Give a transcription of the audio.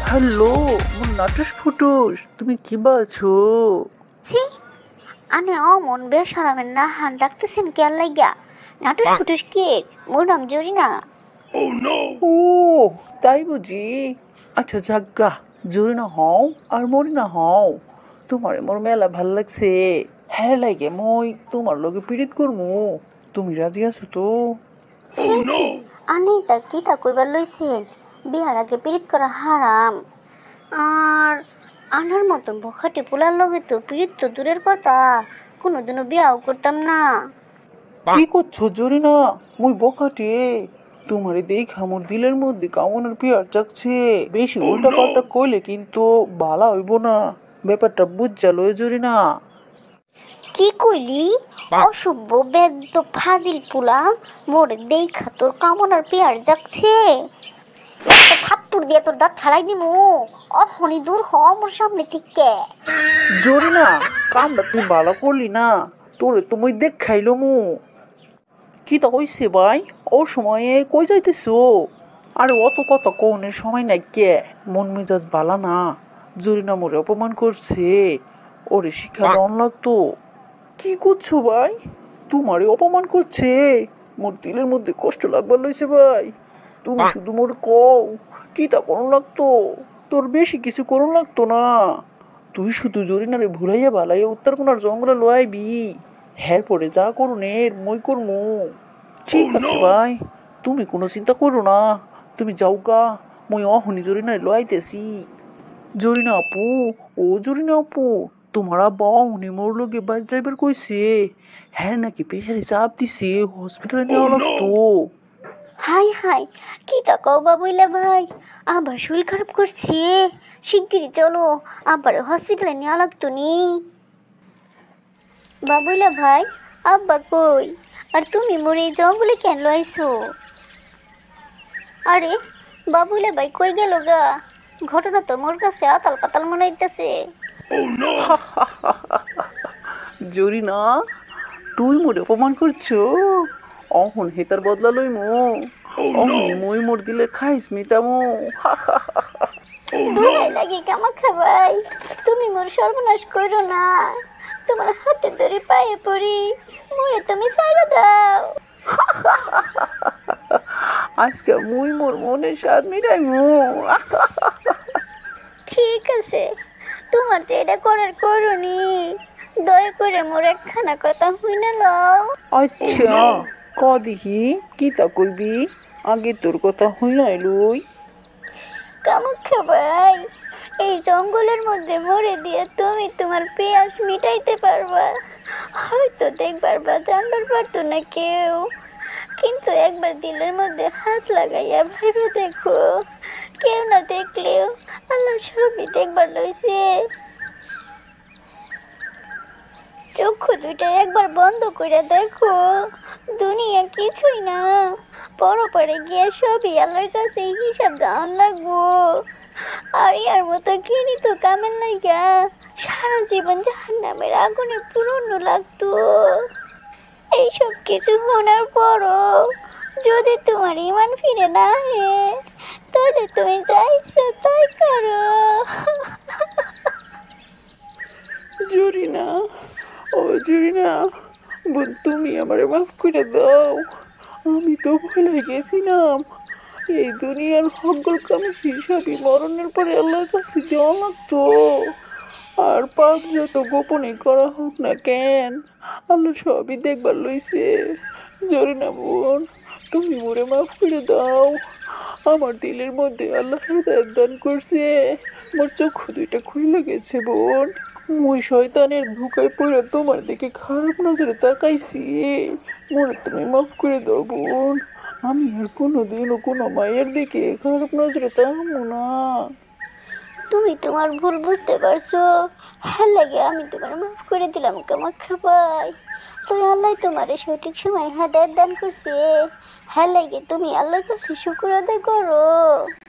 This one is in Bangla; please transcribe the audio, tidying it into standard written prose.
হ্যালো, মোর নাটুস ফুটুস, তুমি কি বলছো? ছি, আনে অমন বেসারামের না হান ডাকতেছেন কেয়ার লাগিয়া। নাটুস ফুটুস কে? মোর নাম জরি না। ও তাই বুঝি। আচ্ছা যাজ্ঞা, জোরে না হও আর মরি না হও, তোমারে মোর মেলা ভাল লাগছে। হ্যাঁ লাগে মই তোমার লগে পীড়িত করমু, তুমি রাজি আছো তো? ছি ছি, আনে তা কি তা কইবার লইছেন? বিয়ার আগে পিরিত করা হারাম। আর আনার মতন বখাটে পোলার লগে তো পিরিত তো দূরের কথা, কোনোদিনও বিয়াও করতাম না। কি করছো জোরে না? মুই বখাটে? তোমারে দেখা মোর দিলের মধ্যে কামনের পিয়ার জাগছে। বেশি উল্টা পাল্টা কইলে কিন্তু ভালা হইব না, ব্যাপারটা বুঝা লয়ে জোরে না। কি কইলি? অসভ্য বেদ্য ফাজিল পোলা, মোরে দেখা তোর কামনার পেয়ার যাচ্ছে। একটা থাপ্পড় দিয়ে তোর দাঁত ফেলাই দিমু। অহনি দূর হ আমার সামনে থেকে। জোরে না, কামটা তুই ভালো করলি না, তোরে তো মুই দেখাইলো মু। কি তা হইছে ভাই? ও সময়ে কই যাইতেছো? আরে অত কথা কওনের সময় নাই কে, মন মেজাজ বালা না। জোরে না মোরে অপমান করছে, ওরে শিক্ষা দেওয়ান লাগতো। কি করছো ভাই? তোমারে অপমান করছে? মোর দিলের মধ্যে কষ্ট লাগবার লইছে ভাই। তুমি শুধু মোর কও কি তা করণ লাগতো, তোর বেশি কিছু করণ লাগতো না। তুই শুধু জরিনারে ভুলাইয়া বালাইয়া উত্তর কোনার জঙ্গলে লয়াইবি, হ্যার পরে যা করুনের মই করমু। ঠিক আছে ভাই, তুমি কোনো চিন্তা করো না, তুমি যাও গা, মই অহনি জরিনারে লয়াইতেছি। জরিনা আপু, ও জরিনা আপু, তোমার আব্বা অহনি মোর লগে বাইর যাইবার কইছে। হ্যাঁ নাকি প্রেশারে চাপ দিছে, হসপিটালে নেওয়া লাগতো। হাই হাই, কি তা কও বাবুইলা ভাই, আবার শরীর খারাপ করছে। শিগগিরই চলো, আবার হসপিটালে নেওয়া লাগতো নি। বাবুইলা ভাই, আব্বা কই? আর তুমি মোরে এই জঙ্গলে কেন লইছো? আরে বাবুইলা ভাই কই গেল গা? ঘটনা তো মোর কাছে আতাল পাতাল মনে হইতেছে। জরিনা, তুই মোরে অপমান করছো? অহন হেতার বদলা লইমু, অহনি মই মোর দিলে খাইস মিটামু। দোহাই লাগে কামাখা ভাই, তুমি মোর সর্বনাশ করো না। তোমার হাতে ধরে পায়ে পড়ি, মোরে তুমি ছাইড়া দাও। আজকে মুই মোর মনের স্বাদ মিটাইমু। ঠিক আছে, তোমার যে এটা করার করুনি, দয়া করে মোর একখানা কথা হইনা লও। আচ্ছা, ক দিহি কি তা কইবি, আগে তোর কথা হইলাই লই। কামাখ্যা ভাই, এই জঙ্গলের মধ্যে মরে দিয়ে তুমি তোমার পেয়াস মিটাইতে পারবা, হয়তো দেখবার বা জানবার পারতো না কেউ, কিন্তু একবার দিলের মধ্যে হাত লাগাইয়া ভেবে দেখো, কেউ না দেখলেও আল্লাহ সবই দেখবার লইছে। চক্ষু দুইটা একবার বন্ধ করে দেখো, দুনিয়া কিছুই না, পরপারে গিয়ে সবই আল্লাহর কাছে হিসাব দেওয়ান লাগবো। আর ইয়ার মতো কিনি তো কামের লাইগা সারা জীবন জাহান্নামের আগুনে পুরনো লাগতো। এইসব কিছু শোনার পরও যদি তোমার ইমান ফিরে না হে, তাহলে তুমি যা ইচ্ছা তাই করো। জরিনা, ও জরিনা, বোন তুমি আমারে মাফ করে দাও। আমি তো ভুলে গেছিলাম, এই দুনিয়ার সকল কামের হিসাবই মরণের পরে আল্লাহর কাছে দেওয়া লাগতো। আর পাপ যত গোপনে করা হোক না কেন, আল্লাহ সবই দেখবার লইছে। জরিনা বোন, তুমি মোরে মাফ করে দাও। আমার দিলের মধ্যে আল্লাহ হেদায়েত দান করছে, মোর চক্ষু দুইটা খুইলে গেছে বোন। মুই শয়তানের ধোঁকায় পড়ে তোমার দিকে খারাপ নজরে তাকাইছি, মোরে তুমি মাফ করে দাও বোন। আমি আর কোনোদিনও কোনো মায়ের দিকে খারাপ নজরে তাকাবো না। তুমি তোমার ভুল বুঝতে পারছো, হ্যাঁ লাগে আমি তোমার মাফ করে দিলাম কামাখ্যা ভাই। তুমি আল্লাহ তোমার সঠিক সময় হেদায়েত দান করছে, হ্যাঁ লাগে তুমি আল্লাহর কাছে শুকর আদায় করো।